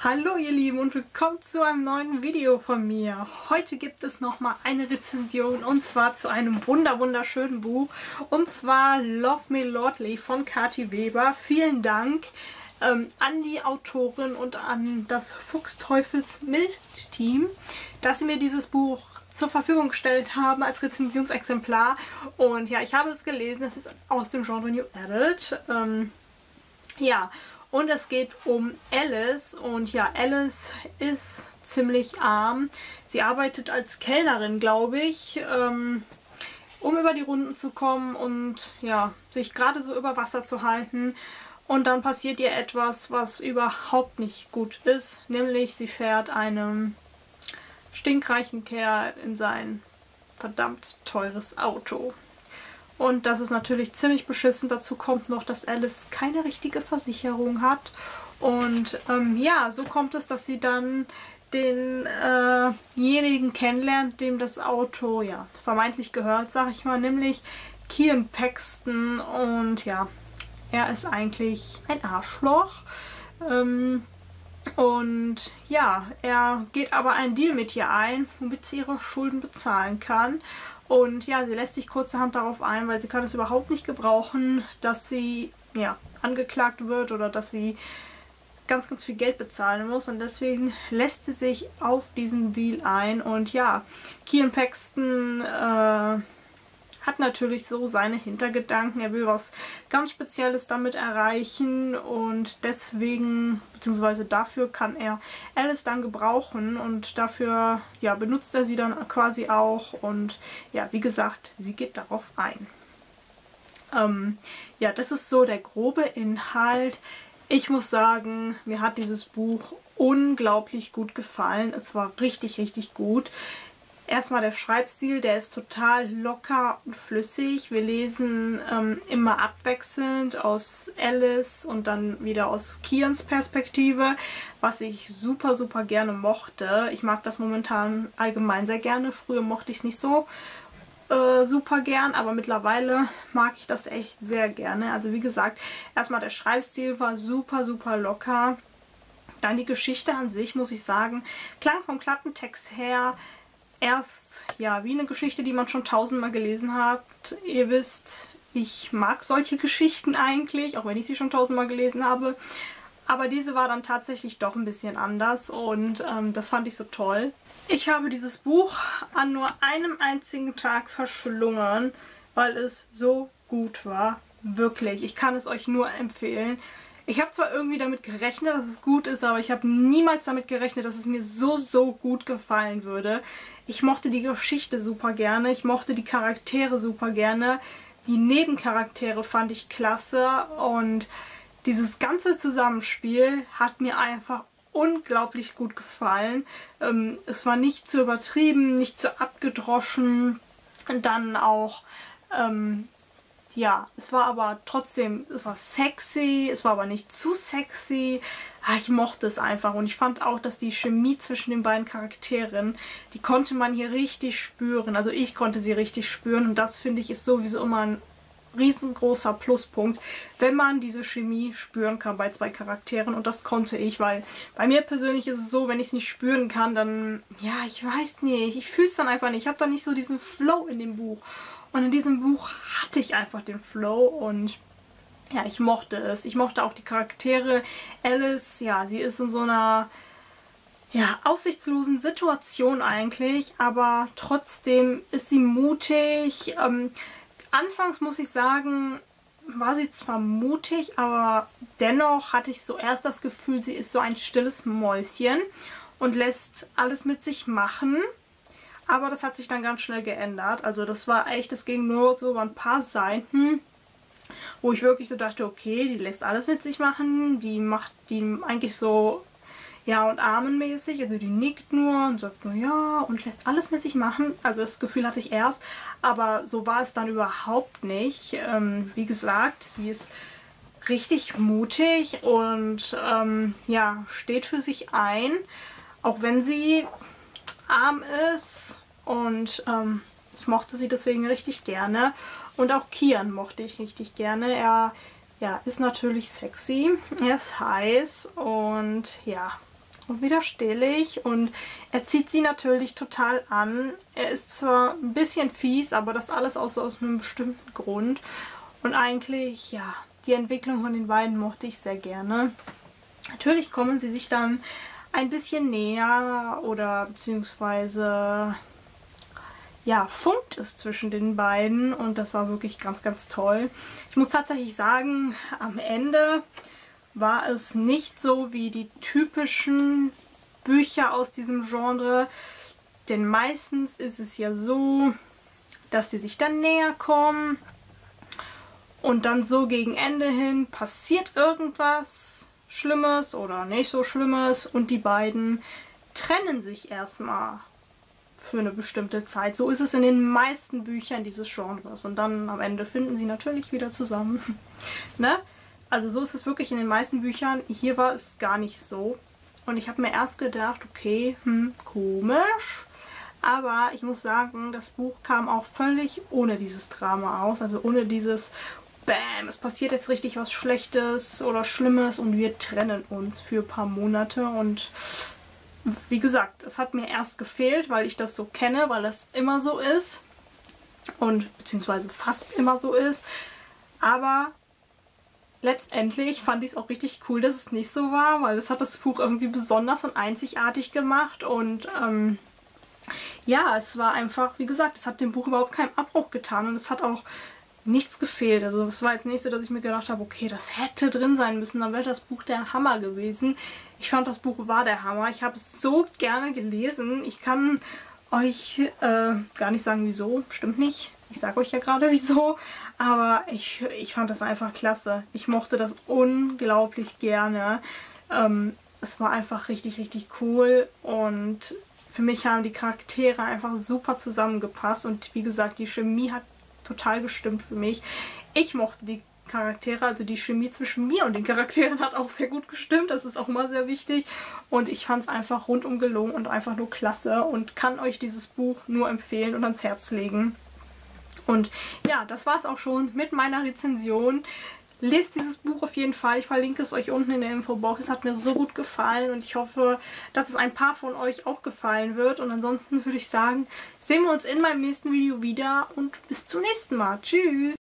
Hallo ihr Lieben und willkommen zu einem neuen Video von mir. Heute gibt es nochmal eine Rezension und zwar zu einem wunderschönen Buch und zwar Love Me Lordly von Kathi Weber. Vielen Dank an die Autorin und an das Fuchsteufelsmilch-Team, dass sie mir dieses Buch zur Verfügung gestellt haben als Rezensionsexemplar. Und ja, ich habe es gelesen, es ist aus dem Genre New Adult. Ja, und es geht um Alice und ja, Alice ist ziemlich arm. Sie arbeitet als Kellnerin, glaube ich, um über die Runden zu kommen und ja, sich gerade so über Wasser zu halten. Und dann passiert ihr etwas, was überhaupt nicht gut ist, nämlich sie fährt einem stinkreichen Kerl in sein verdammt teures Auto. Und das ist natürlich ziemlich beschissen. Dazu kommt noch, dass Alice keine richtige Versicherung hat. Und ja, so kommt es, dass sie dann denjenigen kennenlernt, dem das Auto ja vermeintlich gehört, sag ich mal, nämlich Kian Paxton. Und ja, er ist eigentlich ein Arschloch. Und ja, er geht aber einen Deal mit ihr ein, womit sie ihre Schulden bezahlen kann. Und ja, sie lässt sich kurzerhand darauf ein, weil sie kann es überhaupt nicht gebrauchen, dass sie ja angeklagt wird oder dass sie ganz viel Geld bezahlen muss. Und deswegen lässt sie sich auf diesen Deal ein. Und ja, Kian Paxton hat natürlich so seine Hintergedanken. Er will was ganz Spezielles damit erreichen und deswegen, beziehungsweise dafür kann er Alice dann gebrauchen und dafür, ja, benutzt er sie dann quasi auch und ja, wie gesagt, sie geht darauf ein. Ja, das ist so der grobe Inhalt. Ich muss sagen, mir hat dieses Buch unglaublich gut gefallen. Es war richtig gut. Erstmal der Schreibstil, der ist total locker und flüssig. Wir lesen immer abwechselnd aus Alice und dann wieder aus Kians Perspektive, was ich super gerne mochte. Ich mag das momentan allgemein sehr gerne. Früher mochte ich es nicht so super gern, aber mittlerweile mag ich das echt sehr gerne. Also wie gesagt, erstmal der Schreibstil war super locker. Dann die Geschichte an sich, muss ich sagen, klang vom Klappentext her erst, ja, wie eine Geschichte, die man schon tausendmal gelesen hat. Ihr wisst, ich mag solche Geschichten eigentlich, auch wenn ich sie schon tausendmal gelesen habe. Aber diese war dann tatsächlich doch ein bisschen anders und das fand ich so toll. Ich habe dieses Buch an nur einem einzigen Tag verschlungen, weil es so gut war. Wirklich, ich kann es euch nur empfehlen. Ich habe zwar irgendwie damit gerechnet, dass es gut ist, aber ich habe niemals damit gerechnet, dass es mir so gut gefallen würde. Ich mochte die Geschichte super gerne, ich mochte die Charaktere super gerne, die Nebencharaktere fand ich klasse und dieses ganze Zusammenspiel hat mir einfach unglaublich gut gefallen. Es war nicht zu übertrieben, nicht zu abgedroschen und dann auch ja, es war aber trotzdem, es war sexy, es war aber nicht zu sexy. Ich mochte es einfach und ich fand auch, dass die Chemie zwischen den beiden Charakteren, die konnte man hier richtig spüren. Also ich konnte sie richtig spüren und das finde ich ist sowieso immer ein riesengroßer Pluspunkt, wenn man diese Chemie spüren kann bei zwei Charakteren und das konnte ich, weil bei mir persönlich ist es so, wenn ich es nicht spüren kann, dann, ja, ich weiß nicht, ich fühle es dann einfach nicht. Ich habe dann nicht so diesen Flow in dem Buch. Und in diesem Buch hatte ich einfach den Flow und ja, ich mochte es. Ich mochte auch die Charaktere. Alice, ja, sie ist in so einer ja, aussichtslosen Situation eigentlich, aber trotzdem ist sie mutig. Anfangs muss ich sagen, war sie zwar mutig, aber dennoch hatte ich so erst das Gefühl, sie ist so ein stilles Mäuschen und lässt alles mit sich machen. Aber das hat sich dann ganz schnell geändert. Also das war echt, das ging nur so über ein paar Seiten, wo ich wirklich so dachte, okay, die lässt alles mit sich machen. Die macht die eigentlich so Ja- und Amen-mäßig. Also die nickt nur und sagt nur ja und lässt alles mit sich machen. Also das Gefühl hatte ich erst. Aber so war es dann überhaupt nicht. Wie gesagt, sie ist richtig mutig und ja, steht für sich ein. Auch wenn sie arm ist und ich mochte sie deswegen richtig gerne und auch Kian mochte ich richtig gerne. Er ja, ist natürlich sexy, er ist heiß und ja, unwiderstehlich und er zieht sie natürlich total an. Er ist zwar ein bisschen fies, aber das alles auch so aus einem bestimmten Grund. Und eigentlich, ja, die Entwicklung von den beiden mochte ich sehr gerne. Natürlich kommen sie sich dann ein bisschen näher oder beziehungsweise ja, funkt es zwischen den beiden und das war wirklich ganz, ganz toll. Ich muss tatsächlich sagen, am Ende war es nicht so wie die typischen Bücher aus diesem Genre, denn meistens ist es ja so, dass die sich dann näher kommen und dann so gegen Ende hin passiert irgendwas Schlimmes oder nicht so Schlimmes und die beiden trennen sich erstmal für eine bestimmte Zeit. So ist es in den meisten Büchern dieses Genres. Und dann am Ende finden sie natürlich wieder zusammen. Ne? Also so ist es wirklich in den meisten Büchern. Hier war es gar nicht so. Und ich habe mir erst gedacht, okay, komisch. Aber ich muss sagen, das Buch kam auch völlig ohne dieses Drama aus. Also ohne dieses Bäm, es passiert jetzt richtig was Schlechtes oder Schlimmes und wir trennen uns für ein paar Monate. Und wie gesagt, es hat mir erst gefehlt, weil ich das so kenne, weil das immer so ist und beziehungsweise fast immer so ist. Aber letztendlich fand ich es auch richtig cool, dass es nicht so war, weil es hat das Buch irgendwie besonders und einzigartig gemacht und ja, es war einfach, wie gesagt, es hat dem Buch überhaupt keinen Abbruch getan und es hat auch nichts gefehlt. Also es war jetzt nicht so, dass ich mir gedacht habe, okay, das hätte drin sein müssen, dann wäre das Buch der Hammer gewesen. Ich fand, das Buch war der Hammer. Ich habe es so gerne gelesen. Ich kann euch gar nicht sagen, wieso. Stimmt nicht. Ich sage euch ja gerade, wieso. Aber ich fand das einfach klasse. Ich mochte das unglaublich gerne. Es war einfach richtig, richtig cool. Und für mich haben die Charaktere einfach super zusammengepasst. Und wie gesagt, die Chemie hat total gestimmt für mich. Ich mochte die Charaktere, also die Chemie zwischen mir und den Charakteren hat auch sehr gut gestimmt. Das ist auch immer sehr wichtig. Und ich fand es einfach rundum gelungen und einfach nur klasse und kann euch dieses Buch nur empfehlen und ans Herz legen. Und ja, das war es auch schon mit meiner Rezension. Lest dieses Buch auf jeden Fall. Ich verlinke es euch unten in der Infobox. Es hat mir so gut gefallen und ich hoffe, dass es ein paar von euch auch gefallen wird. Und ansonsten würde ich sagen, sehen wir uns in meinem nächsten Video wieder und bis zum nächsten Mal. Tschüss!